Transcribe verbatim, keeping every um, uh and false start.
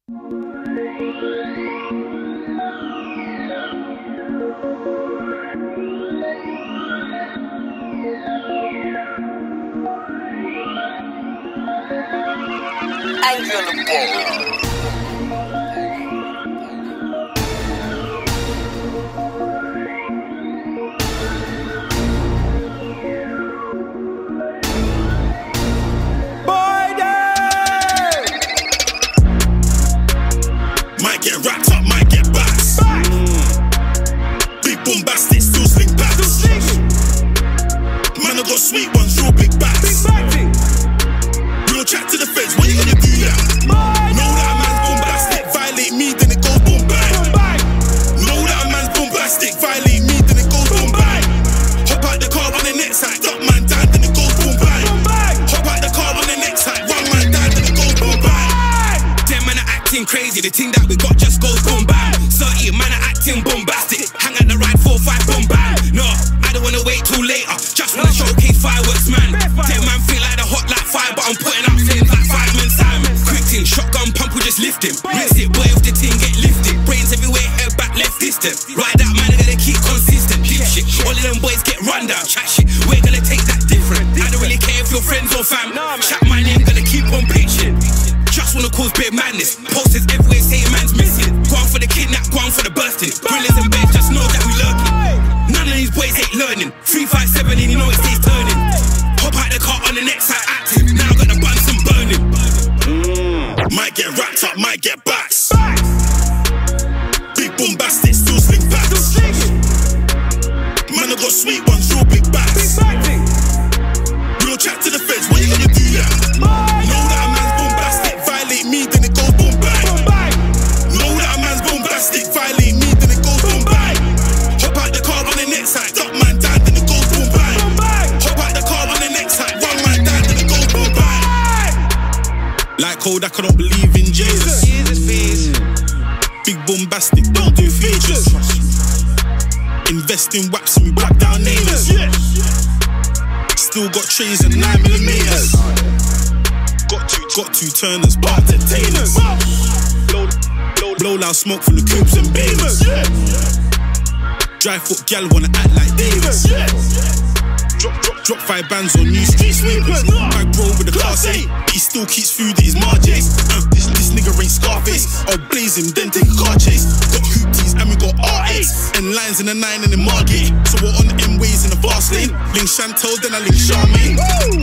Angry on the ball. Might get wrapped up, might get backs. Mm. Big bombastic, still slick backs. Man, I got sweet ones, real big backs. Real chat to the feds, what you gonna do now? Know that a man's bombastic, violate me, then it goes boom bang. Know that a man's bombastic, violate me, then it goes boom bang. Hop out the car on the next side, duck man down, then it goes boom bang. Hop out the car on the next side, run man down, then it goes boom bang. Them man are acting crazy, the thing that we got just goes boom bang. thirty man are acting bombastic, hang at the ride four five boom bang. No, I don't wanna wait till later, just wanna showcase fireworks man. Them man feel like the hot like fire, but I'm putting out flames like fireman Simon. Quick thing, shotgun pump, we just lift him. Rinse it, boy, if the thing get lifted. Brains everywhere, head back, left distant. Ride out man, I gotta keep consistent. Deep shit, all of them boys get run down. Chat shit, we're gonna take that different. I don't really care if you're friends or fam. Chat my name, gonna keep on pitching. Just wanna cause big madness. Posters everywhere saying man's missing. Go on for the kidnap, go on for the bursting. Brilliants and babes just know that we lurking. None of these boys ain't learning. three five seven and you know it stays turning. Hop out the car on the next side active. Now I got the buns and burning. Mm. Might get wrapped up, might get backs. Big bombastic, still slick backs. Man, I got sweet ones, real big backs. Real chat to the feds, what you gonna do now? Know that a man's bombastic, violate me, then it goes boom bang. Know that a man's bombastic, violate me, then it goes boom bang. Hop out the car on the next side, duck man down, then it goes boom bang. Hop out the car on the next side, run man down, then it goes boom bang. Like Kodak, I don't believe in Jesus. Big bombastic, don't do features. Invest in waps and we black down neighbours. Still got trays and nine millimeters. Got two, got two turners, bar entertainers. Blow, blow, blow loud smoke from the coupes and beamers. Dry foot gal wanna act like Davis. Drop, drop, drop five bands on new street sweepers. I roll with the class A, but he still keeps food at his margins. Uh, this, this nigga ain't Scarface. I'll blaze him, then take a car chase. Got hoopties and we got R eights and lines in the nine and the Margate. So we're on the M-ways in the fast lane. Link Chantel, then I link Charmaine.